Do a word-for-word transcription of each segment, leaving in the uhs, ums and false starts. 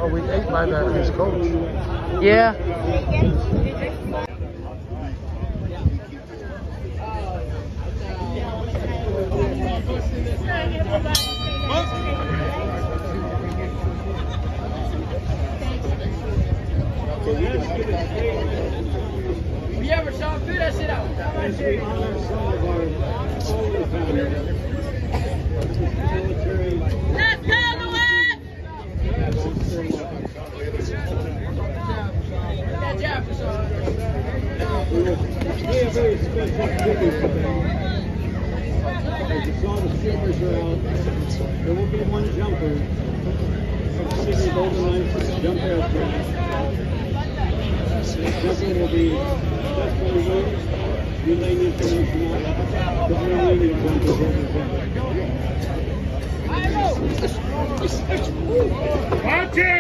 we ate by that his coach. Yeah. You ever saw him do that shit out? Let's go, Louis! That jab for sure. We have very special figures today. As you saw, the strippers are out. There will be one jumper. Sydney Golden Knights jumper out there. The jumper will be successfully released, relaying information out to the remaining jumpers over there. Watch it!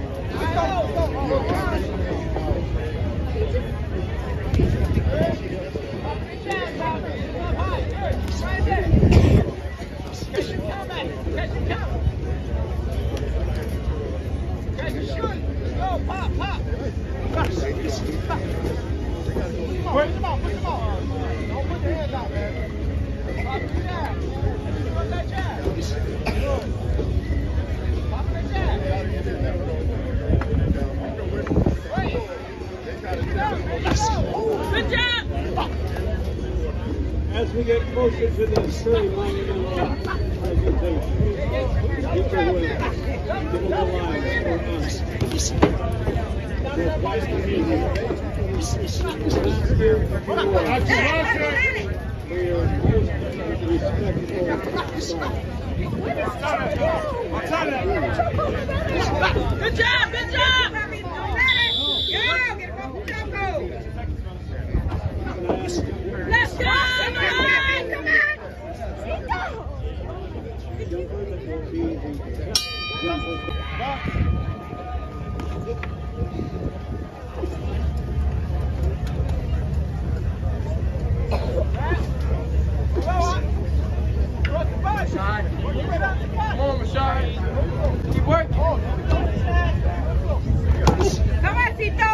Good job! As we get closer to this very monumental presentation, get your way, give them the lines for us. For quite a meeting. Watch it, watch it! For your most respectful style. Good job, good job! Let's go! Come on, Rashad. Keep working. Come on, Tito.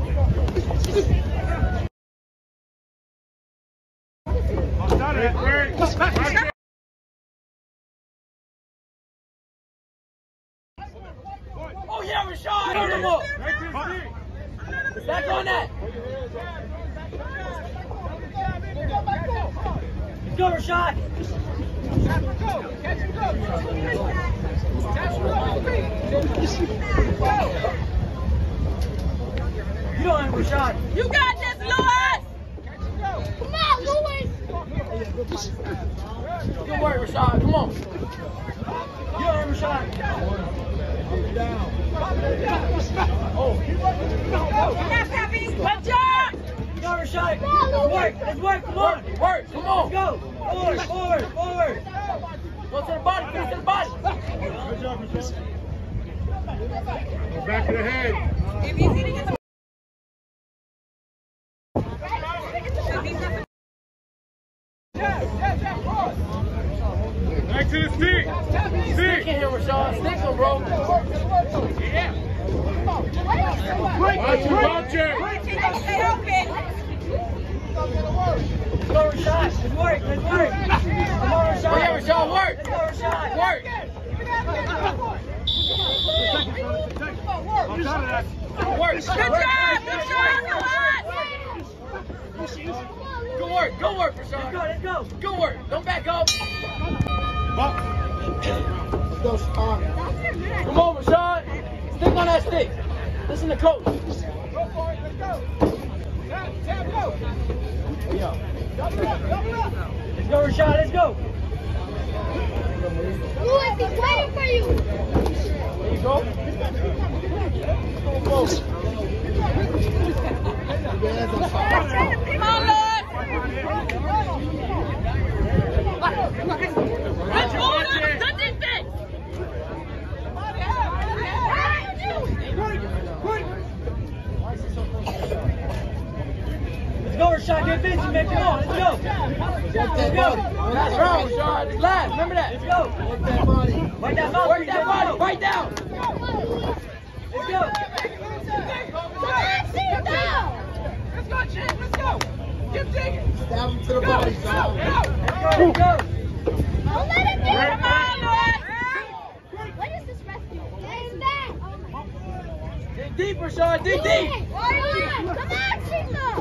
Oh yeah, Rashad! Hold him up! Back on that! Let's go, Rashad! You don't have Rashad. You got this, Louis! Come on, Louis! Good work, Rashad. Come on. You don't have Rashad. Oh. Good job! Go, Rashad. Let's work. Let's work. Come on. Work. Come on. Let's go. Forward. Forward. Forward. Go to the body. Finish to the body. Good job, Rashad. Back of the head. If you see to get the Back to the stick. Stick in here, Rashad. Stick him, bro. Yeah. Watch it, watch it. stay open. Go, Rashad. Let's work. Let's work. Come on, Rashad. Oh, yeah, Rashad. Work. Let's go, Rashad. Work. I'm tired of that. Work. Good job! Good job! Good work. Good work, Rashad. Let's go. Let's go. Good work. Don't back up. Let's go, Star. Come on, Rashad. Stick on that stick. Listen to coach. Go for it. Let's go. Tap, tap, go. Yeah. Double up, double up. Let's go, Rashad. Let's go. Louis, he's waiting for you. There you go. Come on, Come on, Lord. Let's hold up. Good defense. Let's go, Rashad. Get busy, man. Come on. Let's go. Let's go. That's wrong, Rashad. It's last. Remember that. Let's go. Work that body. Right that body. Work that body. Right down. Stab him to the body, Sean. Let's go, let's go. Don't let him get Come on, What is this rescue? What is that? dig deeper, Sean, dig deep. Come on, come on, Chico.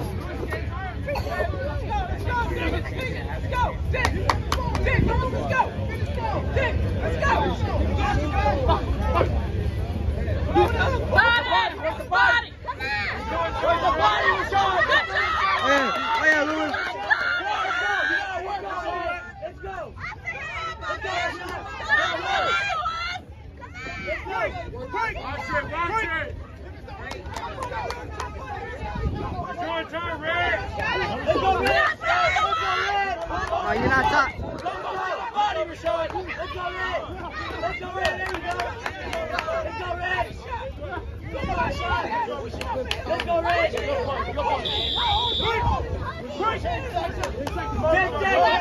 Let's go! Dick! Dick! Let's go! Dick! Let's go! Body, where's the body? Come on. Where's the body, Sean? Hey, hey, Louis. Let's go. Watch it, watch it. Your turn, Red. Let's go, Red. Let's go, Red. Oh, you're not top. Let's go, body, Rashad. Let's go, Red. Let's go, Red. There we go. Let's go, Red. Let's go, Rashad. Let's go, Red. Good point, good point. Push. Push.